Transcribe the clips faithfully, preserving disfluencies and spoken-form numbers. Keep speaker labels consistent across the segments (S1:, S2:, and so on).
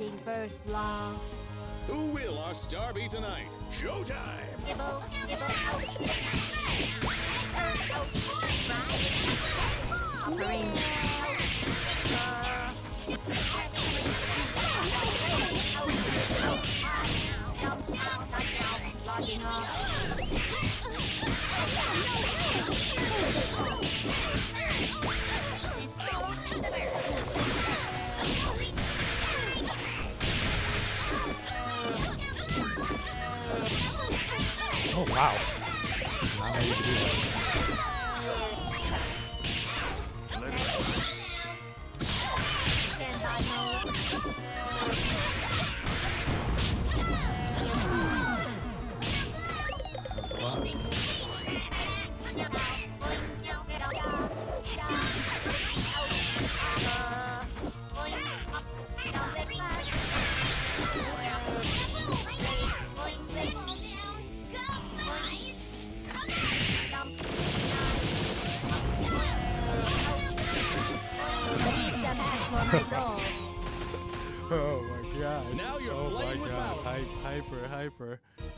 S1: Fighting first law.
S2: Who will our star be tonight? Showtime!
S1: Gibble, gibble, out. Offering. Logging off.
S3: Oh wow. Not how you do that.
S1: Stand by mode.
S3: That's a lot. Oh my god.
S2: Now you're
S3: oh
S2: playing
S3: my
S2: with
S3: god.
S2: power.
S3: Hype, hyper, hyper.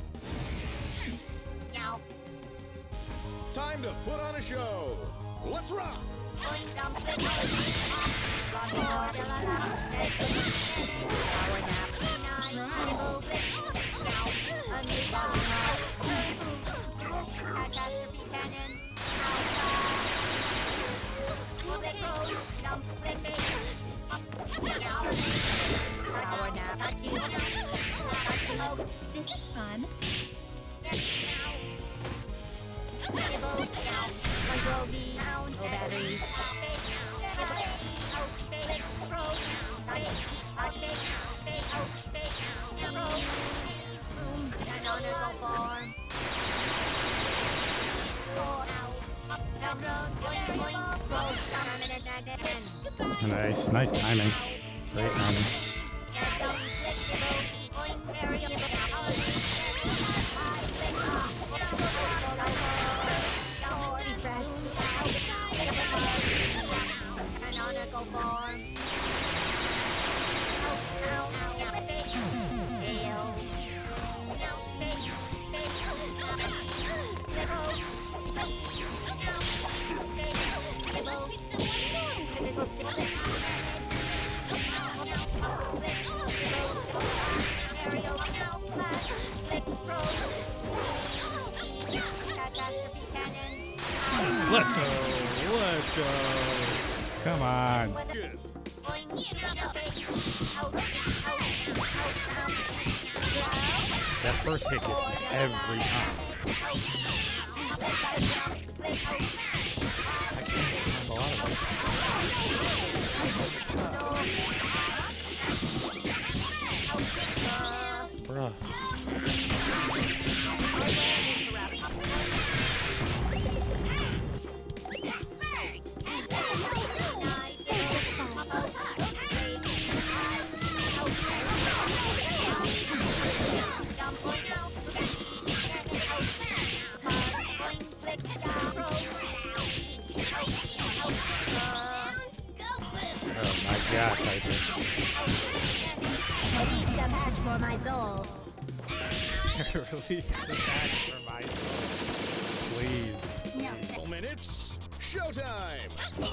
S2: Time to put on a show. Let's rock!
S4: This is fun.
S1: Control V, no batteries.
S3: Nice, nice timing. Great timing. Let's go! Let's go! Come on! That first hit gets me every time. I can't find a lot of them. Bruh. Gosh, I did.
S1: Release the match for my soul.
S3: Release the match for my soul. Please.
S2: Couple minutes. Showtime!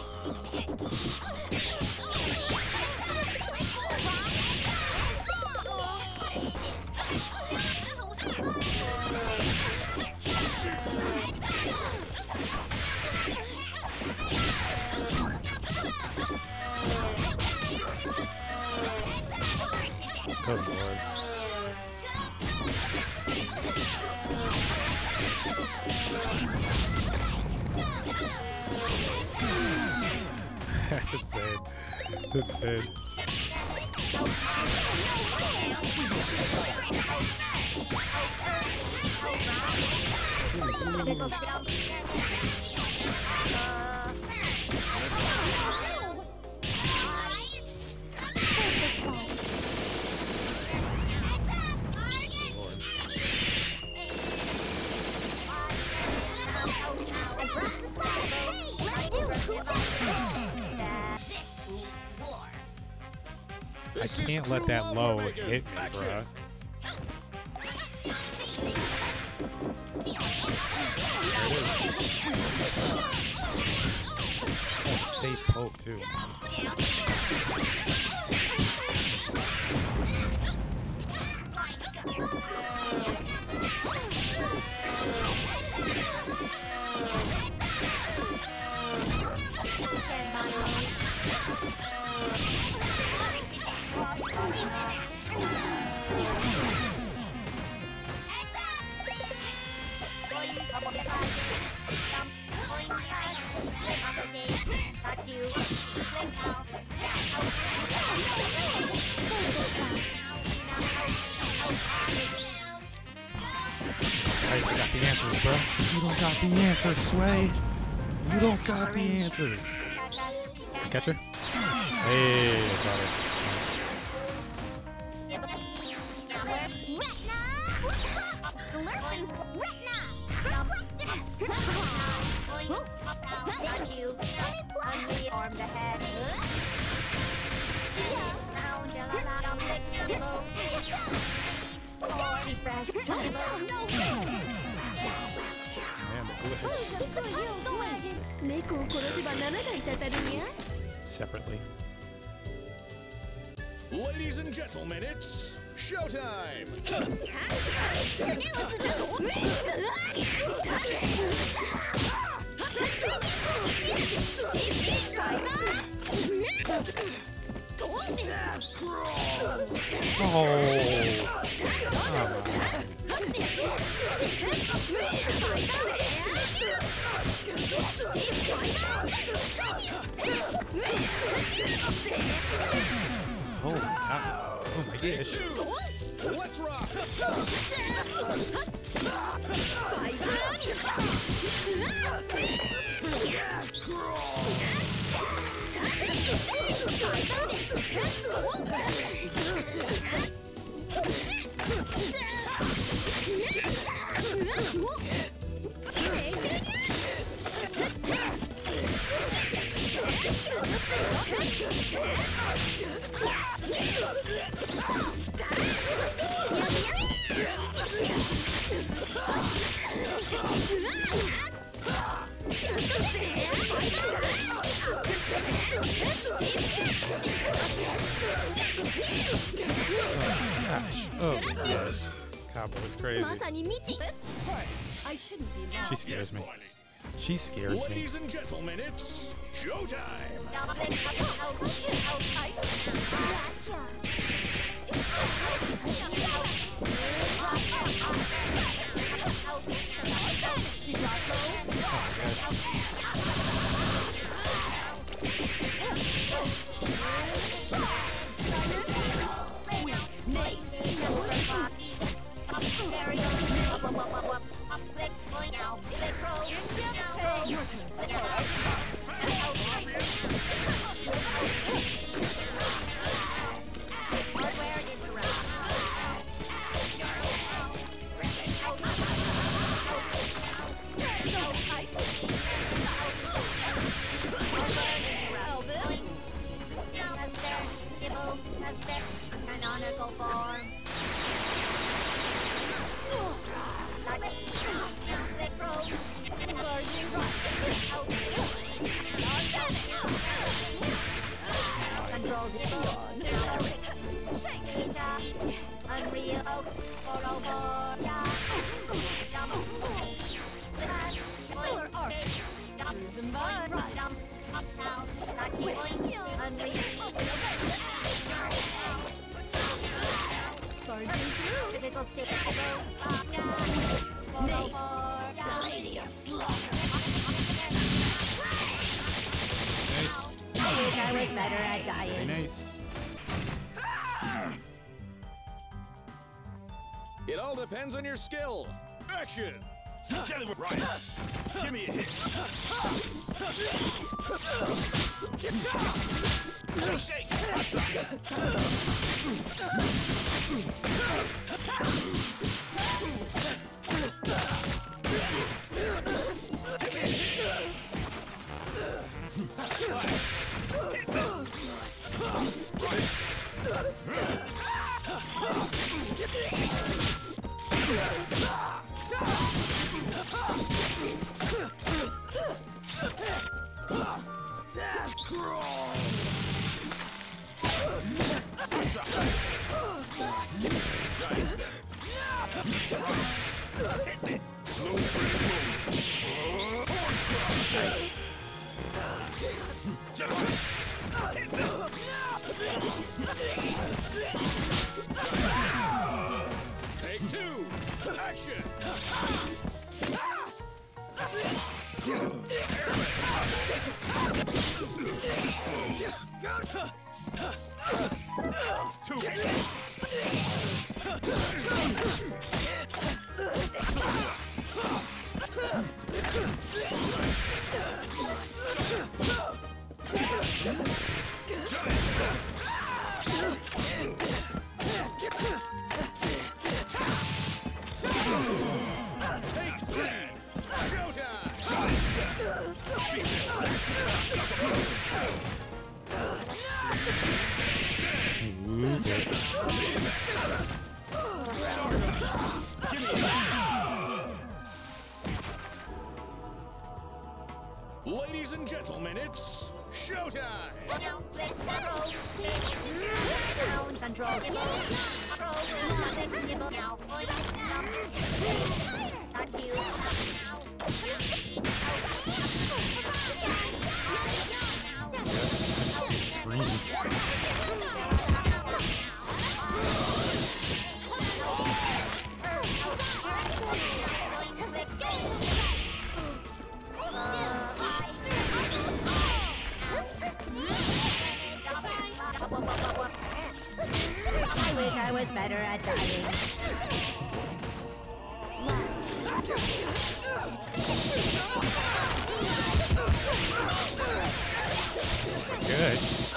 S3: Good lord. That's insane. That's insane. I can't let that low hit me, bruh. Oh, safe poke, too. Hey, I got the answers, bro. You don't got the answers, Sway. You don't got the answers. Catch her? Hey, I got her. Separately.
S2: Ladies and gentlemen, it's showtime!
S3: Oh, God. Oh my gosh.
S2: Let's rock!
S3: Gosh. Oh, gosh. Cabo is crazy.
S4: I shouldn't be
S3: She scares me. She scares me.
S2: Ladies and gentlemen, it's showtime!
S1: Canonical form. Controls it on. Unreal. four oh four. Solar arc. Up now. Unreal. Critical state. I wish I was better at dying.
S3: Very nice.
S2: It all depends on your skill. Action!
S5: Right. Give me a hit. Shake, shake.
S3: Nice.
S2: Take two. Action. Ladies and gentlemen, it's showtime!
S1: Control. I wish I was better at dying.
S3: Good.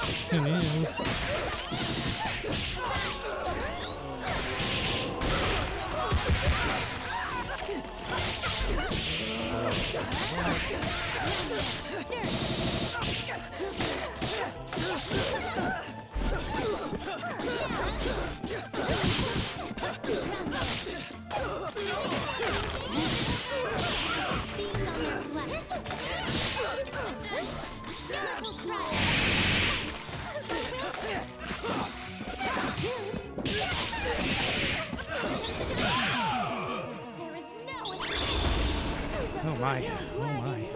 S3: Oh my, oh my.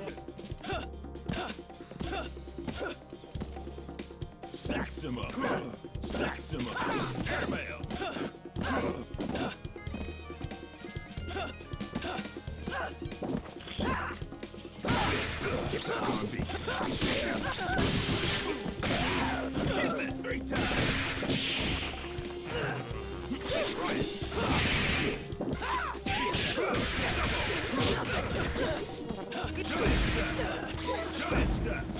S5: Sax him up. Sax him up. Airmail. Three times. Giant steps.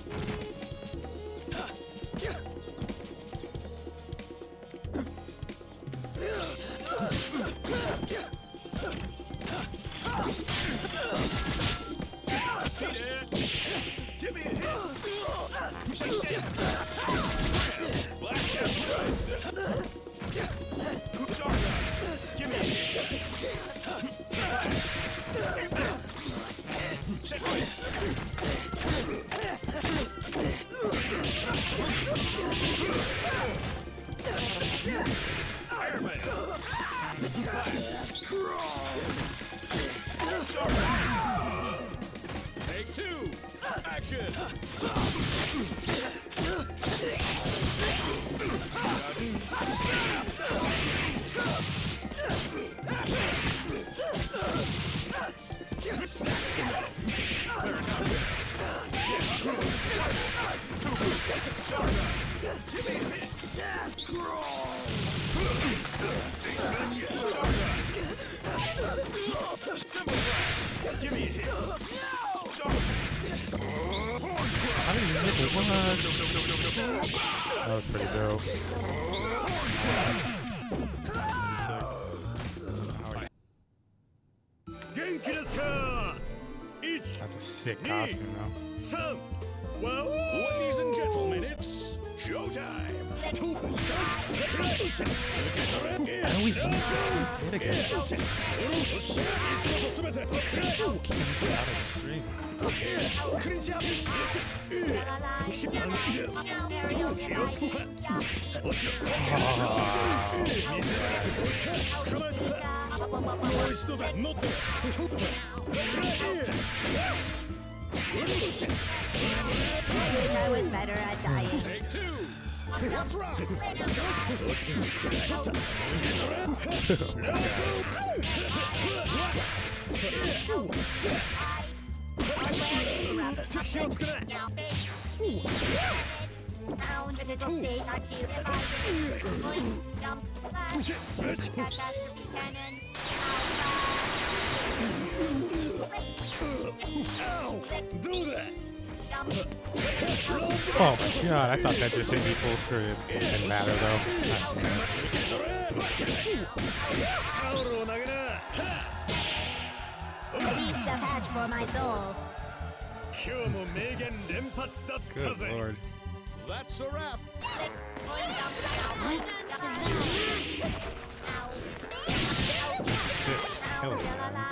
S5: Give me a hit. Shake, shake. Black and giant step. Dark eye. Give me a hit. Shake, shake. Airman.
S2: Take two. Action.
S5: Give me a hit.
S3: How did you hit it? What? That was pretty dope. That's a sick costume, though.
S2: Ladies and gentlemen, it's showtime!
S3: I always lose the hit again. Get out of the stream.
S1: I wish I was better at dying.
S2: Take two. What's wrong?
S1: Down the little state at you. Jump flash. Catastrophe cannon.
S2: Do that.
S3: Oh my god, I thought that just hit me full screen. It didn't matter though. Not seeing
S1: Release the patch for my soul.
S3: Good lord.
S2: That's a wrap.
S3: Assist. Kill him, man.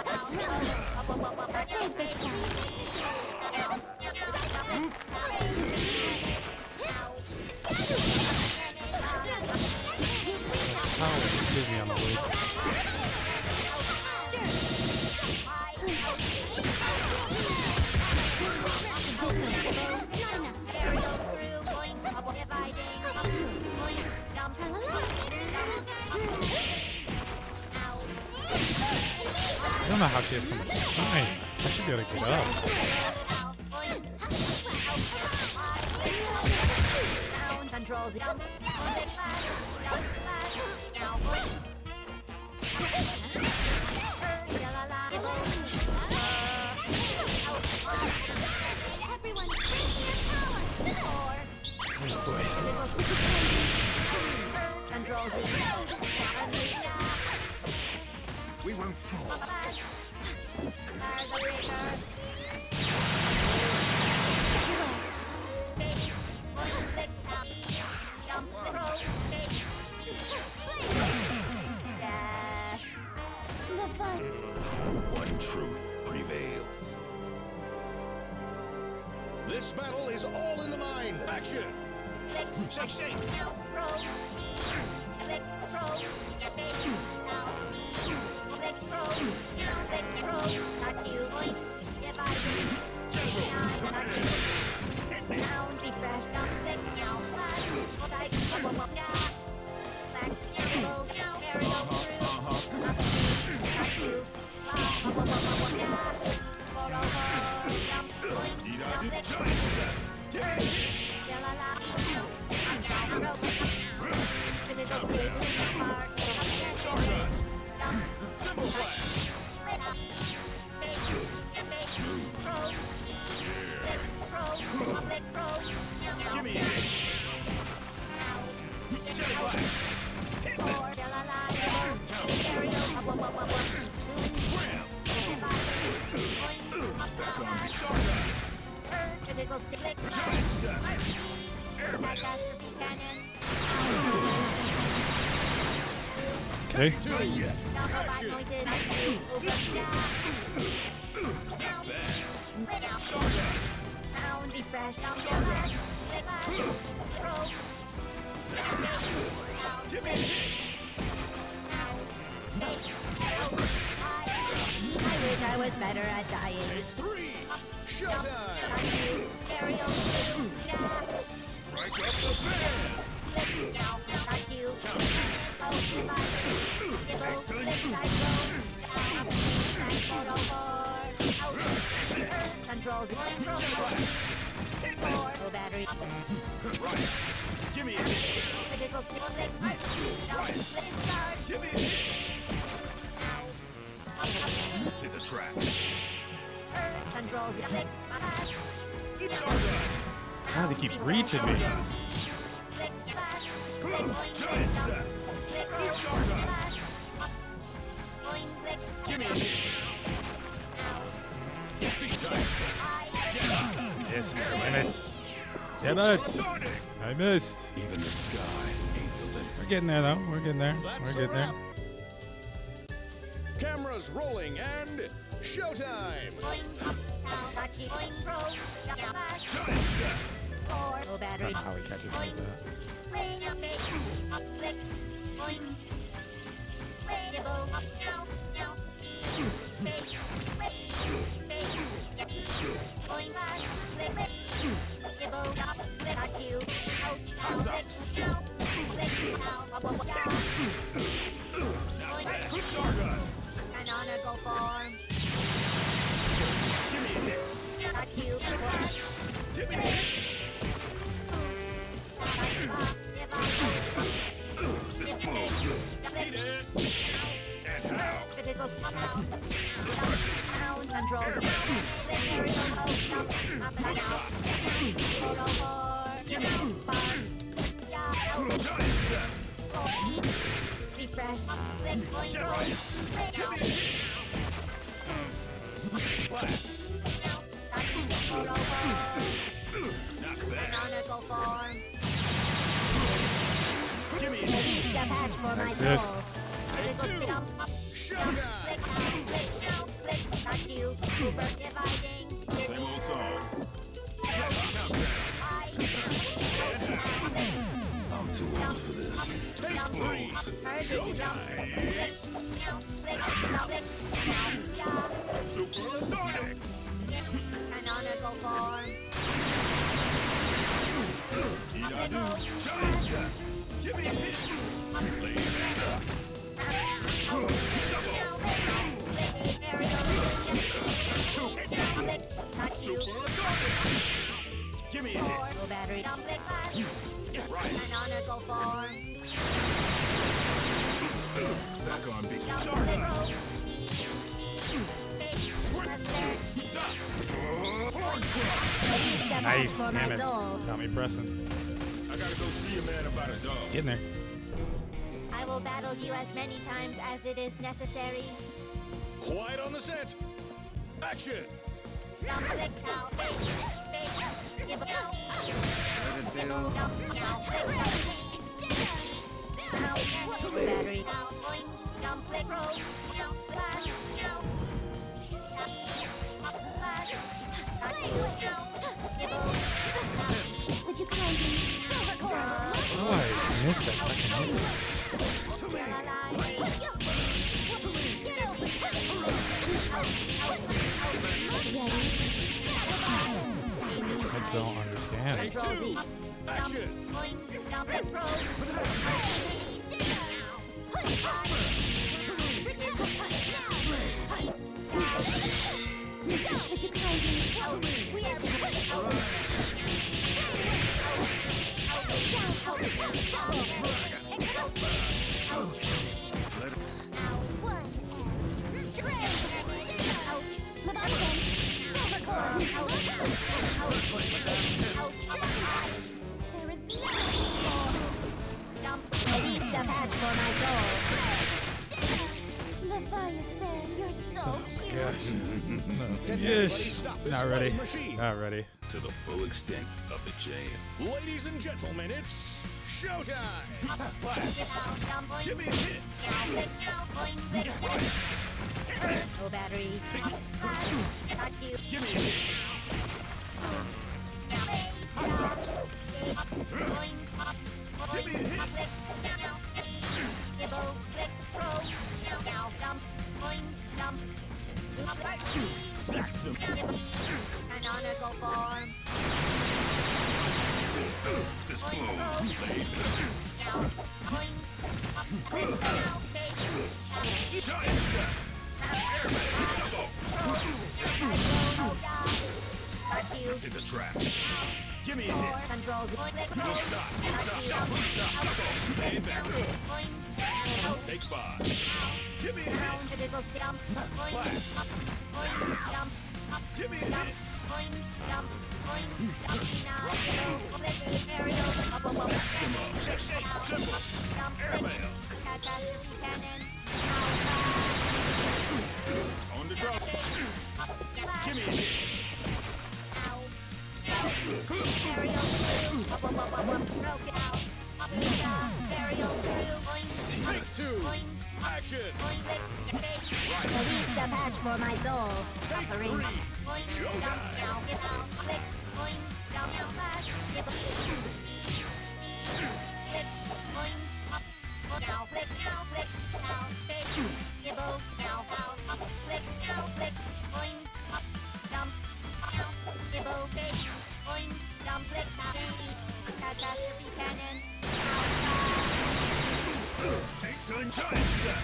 S3: Oh, excuse me, I'm awake. I don't know how she has so much time. I should be able to get up.
S1: Controls.
S4: Everyone, bring your power!
S3: Oh boy.
S1: Controls.
S5: We won't fall. One truth prevails.
S2: This battle is all in the mind. Action.
S5: Shake, shake.
S3: Okay.
S1: I wish I was better at dying.
S2: Three. Showtime.
S5: Strike up the band.
S1: Controls. Full battery.
S5: Right. Give me a hit. Give me a hit. Hit the track.
S1: Controls.
S3: How do they keep reaching me?
S5: Giant step. Give me a hit. Giant step.
S3: Yes, damn it. Damn it. I missed.
S5: Even the sky ain't the limit.
S3: We're getting there, though. We're getting there.
S2: That's
S3: We're
S2: a
S3: getting there.
S2: wrap. Cameras rolling and showtime.
S5: Giant step.
S1: Low battery.
S3: How he catches like that.
S1: Canonical form.
S5: Give me a hit.
S1: Got you.
S5: Give me a hit. This move. Eat it. And how?
S1: Critical sound. Controls.
S5: Giant step.
S1: Refresh.
S5: Get right. Give me a hit. Blast. Not bad.
S1: Canonical form.
S5: Give me a hit.
S1: Release the patch for my
S3: That's it.
S1: soul. Critical stump.
S2: Showtime.
S1: Got you. Super dividing.
S5: Same old song. Get the countdown. I'm too old for this. Taste blows. Showtime. Supersonic.
S1: Canonical form.
S5: Dee-da-doo. Giant step. Give me a hit. Lay back up. Shovel. Supersonic. Give me a hit.
S1: Low battery.
S5: Right.
S1: Canonical form.
S5: Back on beat. Stardust.
S1: Release the patch
S3: Nice.
S1: for my
S3: Damn it.
S1: soul.
S3: Got me pressing.
S5: I gotta go see a man about a dog.
S3: Get in there.
S1: I will battle you as many times as it is necessary.
S2: Quiet on the set. Action.
S1: Battery.
S4: Would you kindly silver cord?
S3: Oh, I missed that second hit. I don't understand.
S1: Control Z.
S2: Action.
S4: Would you kindly? We are
S1: Release the patch for my soul.
S4: Leviathan, you're so cute.
S3: Yes. No.
S2: Can
S3: Yes.
S2: everybody stop this
S3: Not ready.
S2: fighting machine?
S3: Not ready.
S5: To the full extent of the jam.
S2: Ladies and gentlemen, it's showtime.
S5: Blast. Give me a hit.
S1: Low battery. Got you.
S5: Give me a hit. What's up? Give me a hit. Saxum.
S1: Canonical form.
S5: This blows. Lay Giant step. Airman. Jumbo.
S1: Got you.
S5: In the trash. Give me a hit.
S1: Control Z.
S5: Stop. Stop. Stop. Stop. Jumbo. Lay back up. Take five. Give me a hit.
S1: Critical stump.
S5: Blast. Give me a hit. Saximo. Shake, shake. Simple. Airmail. On the draw spot. Give me a hit.
S1: Aerial through. Broke it out. Aerial through. Boing.
S2: Take two.
S1: Boing.
S2: Action.
S1: Boing. Release the patch for my soul.
S2: Take
S1: Suffering.
S2: three.
S1: Boing.
S2: Showtime.
S1: Jump now. Get out. Click. Boing. Down now. Flash. Skip. Click. Boing. Up. Now. Click. Now. Click. Now. Click. Skibble. Now. Out. Up. Click. Now. Click. Boing. Up. Jump. Now. Skibble. Click. Boing. Jump. Click. Now. Catastrophe cannon.
S5: Take turn giant step.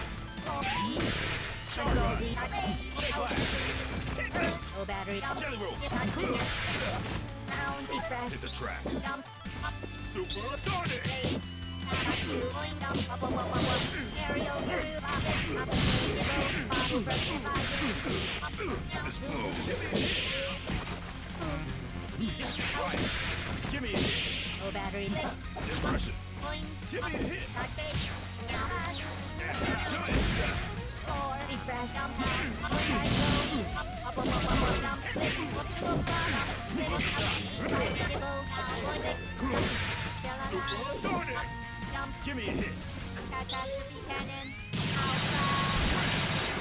S1: No battery.
S5: Jelly roll.
S1: Round. Refresh.
S5: Hit the tracks.
S1: Jump. Up.
S5: Super Sonic.
S1: Raise. Going jump. Up. Up. Up. Up. Up. Aerial through. Up. Up. Skibble. Bottle breaking fire. Up. Now.
S5: This move. Right. Give me a hit.
S1: No battery.
S5: Depression.
S1: Going.
S5: Give me a hit.
S1: Got base. Now flash.
S5: Giant step.
S1: Four. Refresh. Jump. Up. Up. Up. Up. Up. Up. Jump. Click. Up. Skibble. Click. Skibble. Going. Click.
S5: Super Sonic.
S1: Jump.
S5: Give me a hit.
S1: Catastrophe cannon. Outside.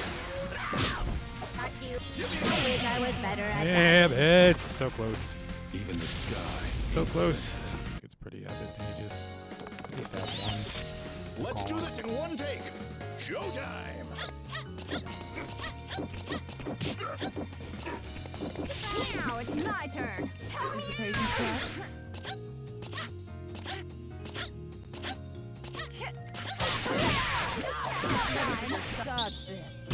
S1: Got you. I wish I was better at that.
S3: Damn it. So close.
S2: Even the sky.
S3: So close. It's pretty advantageous. At least have one.
S2: Let's do this in one take. Showtime.
S4: Now it's my turn. Help me. Is the patient correct? Time. Got this.